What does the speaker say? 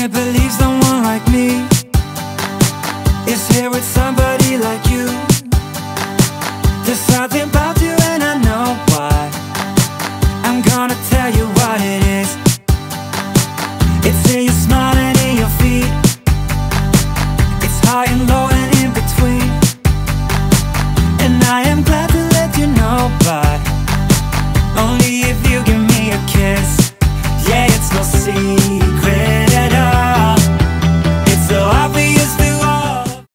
can't believe someone like me is here with somebody like you. There's something about you and I know why. I'm gonna tell you what it is. It's in your smile and in your feet. It's high and low and in between. And I am glad to let you know, but only if you give me a kiss. Yeah, it's no secret.